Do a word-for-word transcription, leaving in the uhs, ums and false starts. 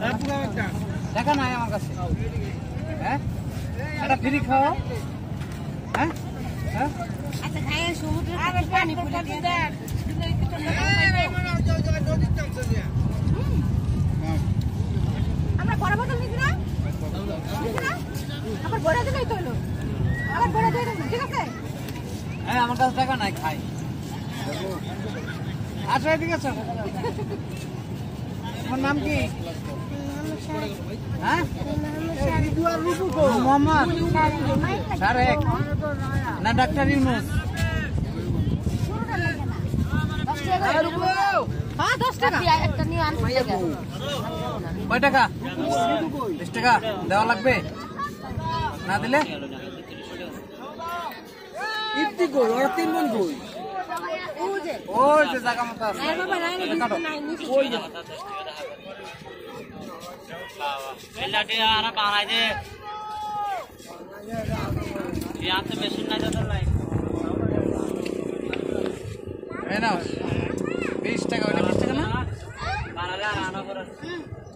টাকা নাই আমার কাছে। হ্যাঁ এটা ফ্রি খাও। হ্যাঁ হ্যাঁ আচ্ছা খায় সমুদ্রের কাছে পানি পড়ে দেন। আমরা বড় বোতল নিবি না? আবার বড় দিলেই তো হলো। আবার বড় দিয়ে দেন, ঠিক আছে? হ্যাঁ আমার কাছে টাকা নাই, খাই। আচ্ছা ঠিক আছে। তোমার নাম কি? হ্যাঁ মোহাম্মদ শারেক না ডাক্তার ইউনুস? হ্যাঁ দশ টাকা একটা নিয়ে আনতে টাকা। কয় টাকা? বিশ টাকা দেওয়া লাগবে, না দিলে ইফতি কই ওরা তিন জন কই? ওই যে জায়গা মতো আছে। আর বাবা নাই কাটো ওই যে এলাটি আর বানাই দে ইয়াতে মেশিন নাই দাদা নাই এই নাও বিশ টাকা। ওইটা বিশ টাকা না? বানালে আর আনা করে